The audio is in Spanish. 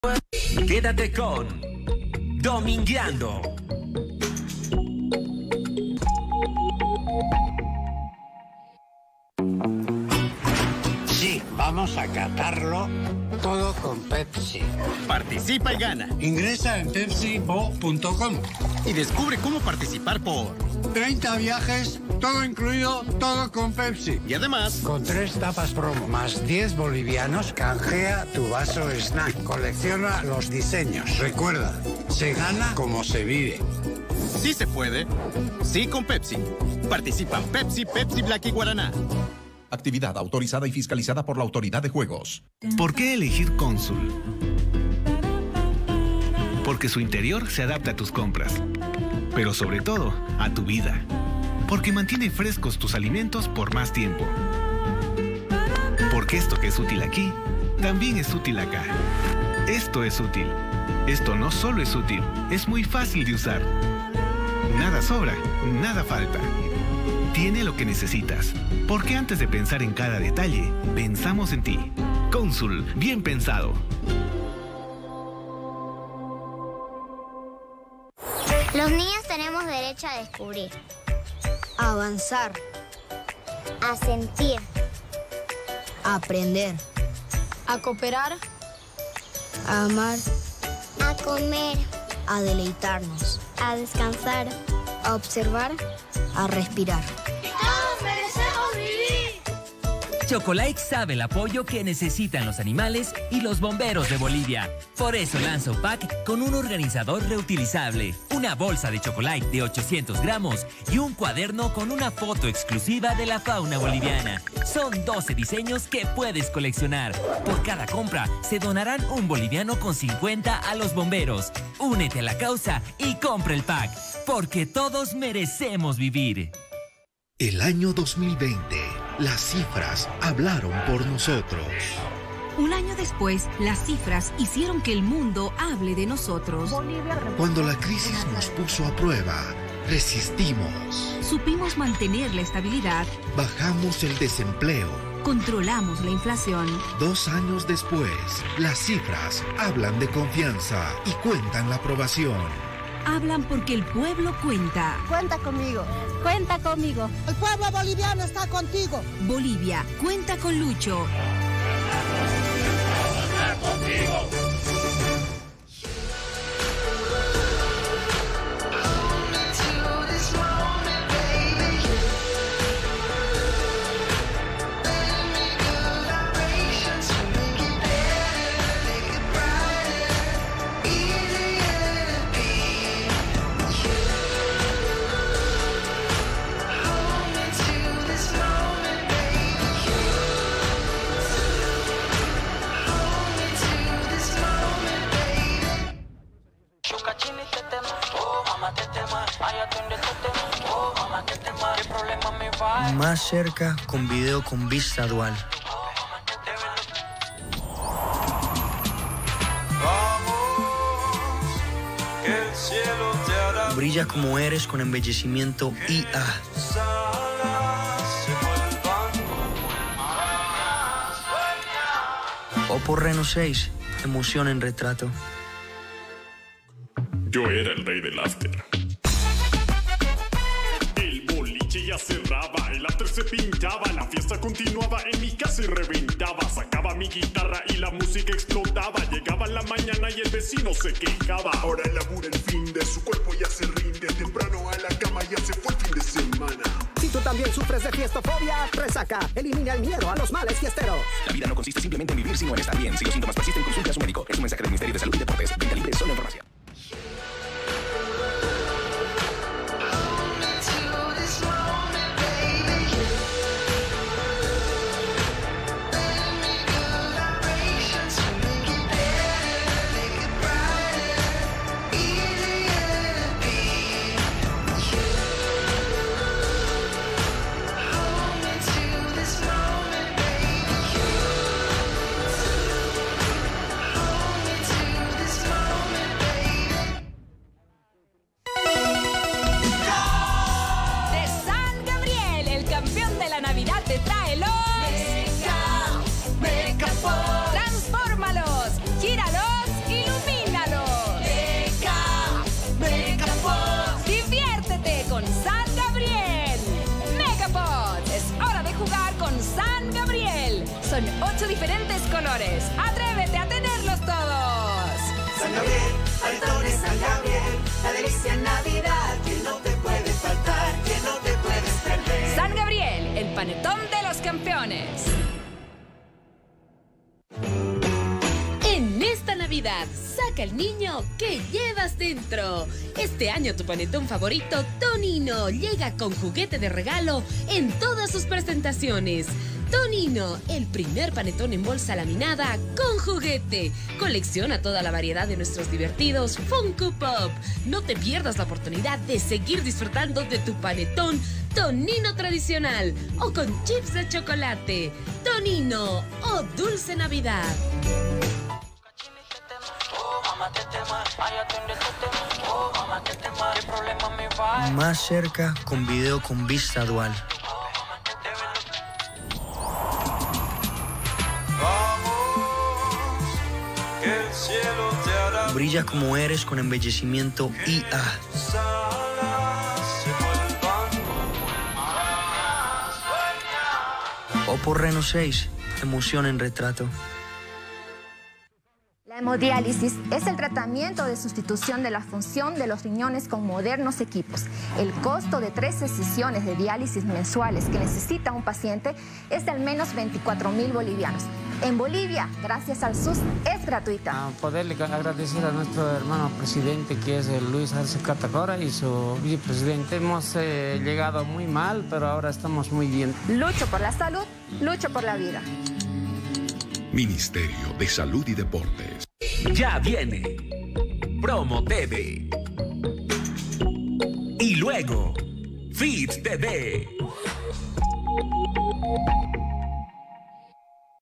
Quédate con Domingueando. Sí, vamos a catarlo todo con Pepsi. Participa y gana. Ingresa en pepsibo.com y descubre cómo participar por 30 viajes, todo incluido, todo con Pepsi. Y además, con 3 tapas promo más 10 bolivianos, canjea tu vaso snack. Colecciona los diseños. Recuerda, se gana como se vive. Sí se puede. Sí con Pepsi. Participan Pepsi, Pepsi Black y Guaraná. Actividad autorizada y fiscalizada por la Autoridad de Juegos. ¿Por qué elegir Cónsul? Porque su interior se adapta a tus compras, pero sobre todo a tu vida. Porque mantiene frescos tus alimentos por más tiempo. Porque esto que es útil aquí, también es útil acá. Esto es útil. Esto no solo es útil, es muy fácil de usar. Nada sobra, nada falta. Tiene lo que necesitas, porque antes de pensar en cada detalle, pensamos en ti. Cónsul, bien pensado. Los niños tenemos derecho a descubrir, a avanzar, a sentir, a aprender, a cooperar, a amar, a comer, a deleitarnos, a descansar, a observar, a respirar. ¡Todos merecemos vivir! Chocolate sabe el apoyo que necesitan los animales y los bomberos de Bolivia. Por eso lanza un pack con un organizador reutilizable, una bolsa de chocolate de 800 gramos y un cuaderno con una foto exclusiva de la fauna boliviana. Son 12 diseños que puedes coleccionar. Por cada compra se donarán un boliviano con 50 a los bomberos. Únete a la causa y compra el pack, porque todos merecemos vivir. El año 2020, las cifras hablaron por nosotros. Un año después, las cifras hicieron que el mundo hable de nosotros. Cuando la crisis nos puso a prueba, resistimos. Supimos mantener la estabilidad. Bajamos el desempleo. Controlamos la inflación. 2 años después, las cifras hablan de confianza y cuentan la aprobación. Hablan porque el pueblo cuenta. Cuenta conmigo. Cuenta conmigo. El pueblo boliviano está contigo. Bolivia, cuenta con Lucho. ¡Cuenta contigo! Más cerca con video con vista dual. Brilla como eres con embellecimiento IA. Oppo Reno 6, emoción en retrato. Yo era el rey del after. Ya cerraba, el after se pintaba, la fiesta continuaba, en mi casa y reventaba. Sacaba mi guitarra y la música explotaba. Llegaba la mañana y el vecino se quejaba. Ahora labura el fin de su cuerpo, ya se rinde. Temprano a la cama, ya se fue el fin de semana. Si tú también sufres de fiestofobia, resaca, elimina el miedo a los males fiesteros. La vida no consiste simplemente en vivir, sino en estar bien. Si los síntomas persisten, consulte a su médico. Es un mensaje del Ministerio de Salud y Deportes. Venta libre, solo en farmacia. 8 diferentes colores. ¡Atrévete a tenerlos todos! San Gabriel, panetones San Gabriel, la delicia en Navidad que no te puede faltar, que no te puedes perder. San Gabriel, el panetón de los campeones. En esta Navidad, saca el niño que llevas dentro. Este año tu panetón favorito, Tonino, llega con juguete de regalo en todas sus presentaciones. Tonino, el primer panetón en bolsa laminada con juguete. Colecciona toda la variedad de nuestros divertidos Funko Pop. No te pierdas la oportunidad de seguir disfrutando de tu panetón Tonino tradicional o con chips de chocolate. Tonino o Dulce Navidad. Más cerca con video con vista dual. Brilla como eres con embellecimiento IA. Oppo Reno 6, emoción en retrato. La hemodiálisis es el tratamiento de sustitución de la función de los riñones con modernos equipos. El costo de 13 sesiones de diálisis mensuales que necesita un paciente es de al menos 24.000 bolivianos. En Bolivia, gracias al SUS, es gratuita. Poderle agradecer a nuestro hermano presidente, que es Luis Arce Catacora, y su vicepresidente. Hemos llegado muy mal, pero ahora estamos muy bien. Lucho por la salud, lucho por la vida. Ministerio de Salud y Deportes. Ya viene Promo TV. Y luego Fit TV.